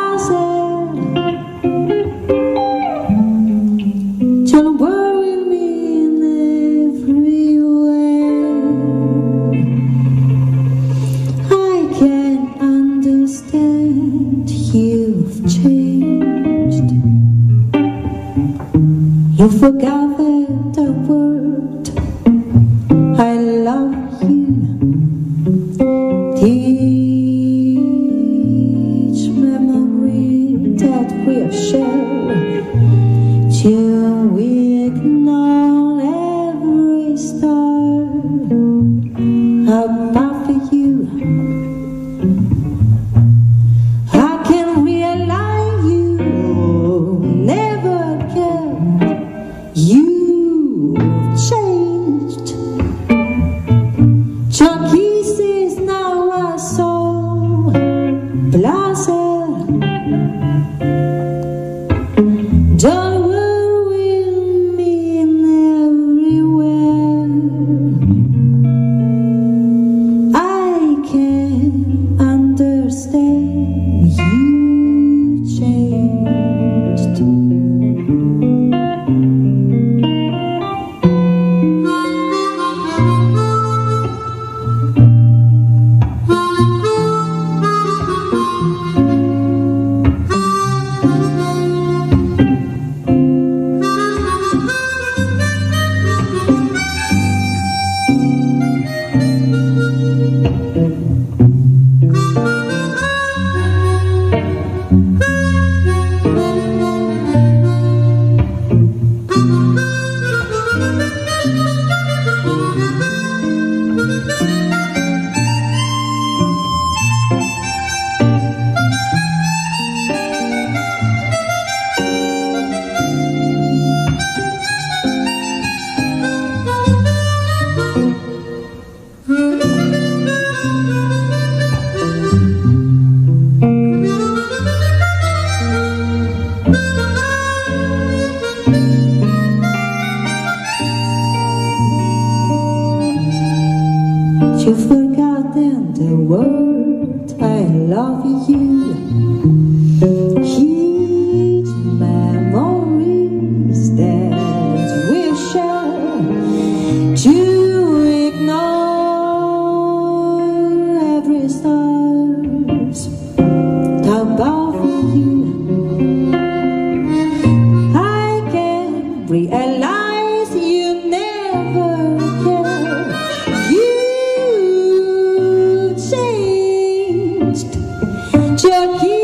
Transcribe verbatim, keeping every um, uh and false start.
Don't worry me in every way. I can understand you've changed. You forgot the word I love you. Each memory that we've shared, to ignore every star above you. I can realize you never cared. You've changed. Your kisses now are so blasé. Don't worry me everywhere. I can understand you changed. You've forgotten the word I love you. Each memories that we share, to ignore every stars above you. I can realize you never cared. You changed. Your